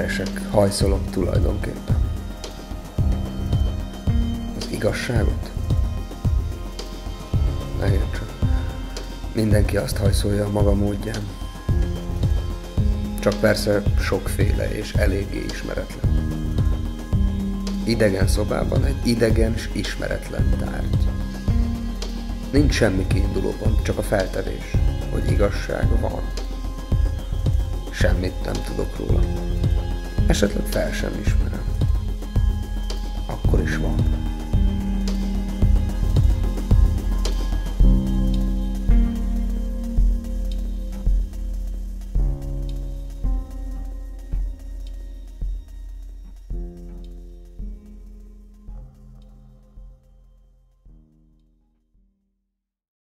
keresek, hajszolom tulajdonképpen. Az igazságot? Ne értsem. Mindenki azt hajszolja a maga módján. Csak persze sokféle és eléggé ismeretlen. Idegen szobában egy idegen s ismeretlen tárgy. Nincs semmi kiindulópont, csak a feltevés, hogy igazság van. Semmit nem tudok róla. Esetleg fel sem ismerem. Akkor is van.